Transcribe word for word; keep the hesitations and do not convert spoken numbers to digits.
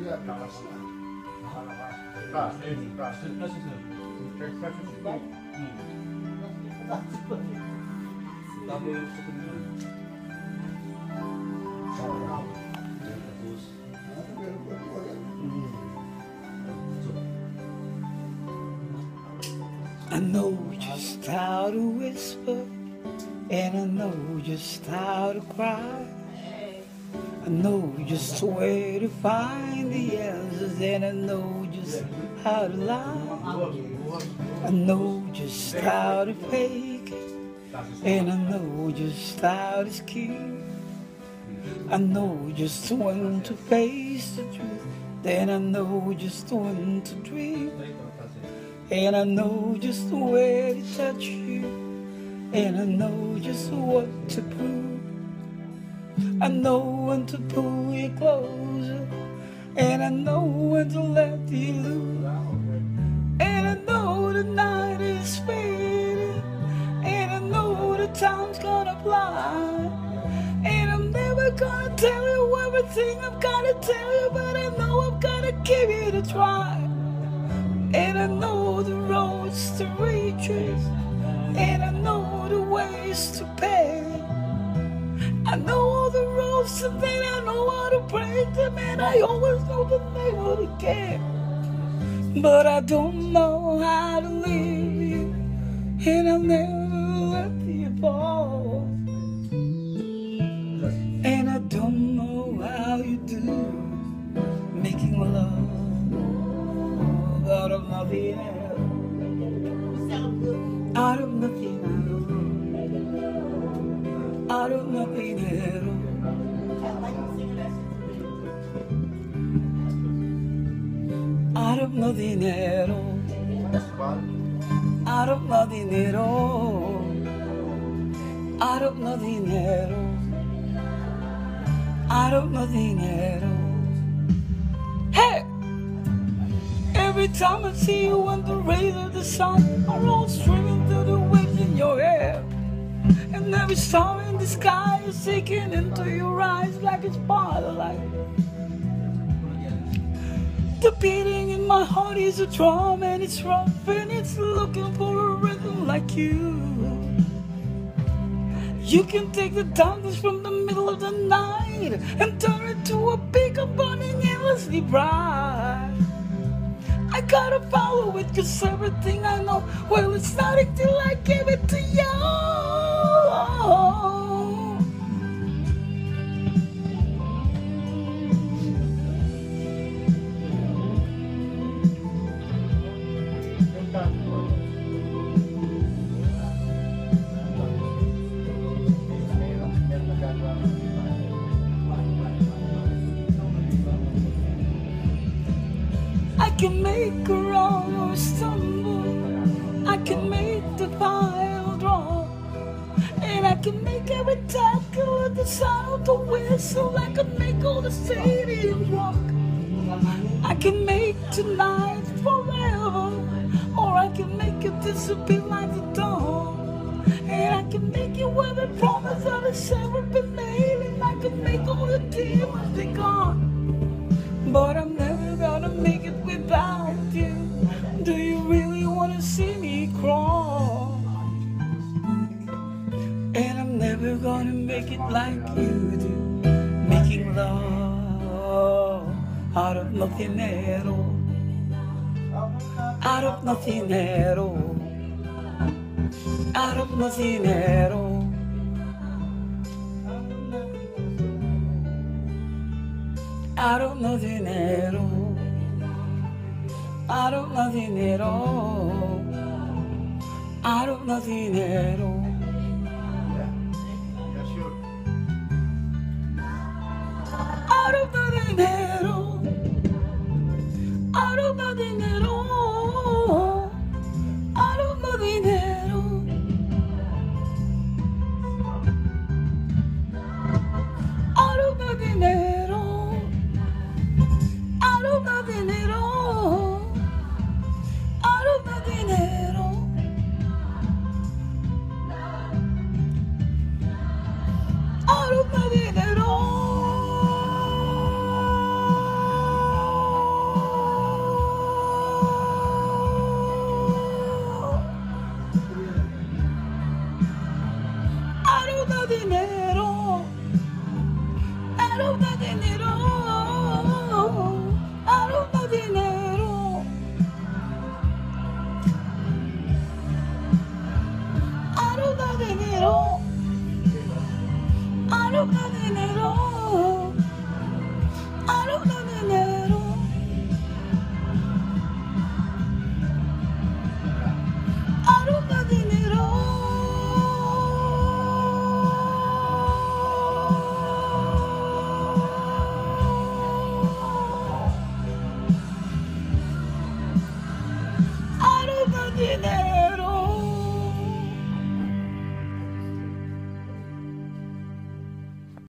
I know just how to whisper, and I know just how to cry. I know just where to find the answers, and I know just how to lie. I know just how to fake it, and I know just how to scheme. I know just when to face the truth, then I know just when to dream. And I know just where to touch you, and I know just what to prove. I know when to pull you closer, and I know when to let you loose. And I know the night is fading, and I know the time's gonna fly. And I'm never gonna tell you everything I've gotta tell you, but I know I've gotta give it a try. And I know the roads to retrace, and I know the ways to pay. I know all the roads and then I know how to break them, and I always know the name of the game. But I don't know how to leave you, and I'll never let you fall. And I don't know how you do making love out of nothing else, out of nothing else, out of nothing else, out of nothing at all, out of nothing at all, out of nothing at all, out of nothing at all. Hey! Every time I see you on the rays of the sun are all streaming through the waves in your hair. And every star in the sky is sinking into your eyes like it's part of life. The beating in my heart is a drum, and it's rough and it's looking for a rhythm like you. You can take the darkness from the middle of the night and turn it to a beacon burning endlessly bright. I gotta follow it, cause everything I know, well, it's not until I give it to you. I can make a wrong or stumble, I can make the fire draw, and I can make every tackle with the sound of the whistle. I can make all the stadiums rock. I can make tonight forever, or I can make it disappear like the dawn. And I can make it where the promise that has ever been made, and I can make all the demons be gone. But I'm never gonna make it without you. Do you really wanna see me crawl? And I'm never gonna make it like you do, making love out of nothing at all, out of nothing at all, out of nothing at all. Out of nothing at all, out of nothing at all, out of nothing at all. Out of nothing at all, out of nothing at all, out of nothing at all, out of nothing at all. Out of nothing at all, out of nothing at all, out of nothing at all. got nothing at all.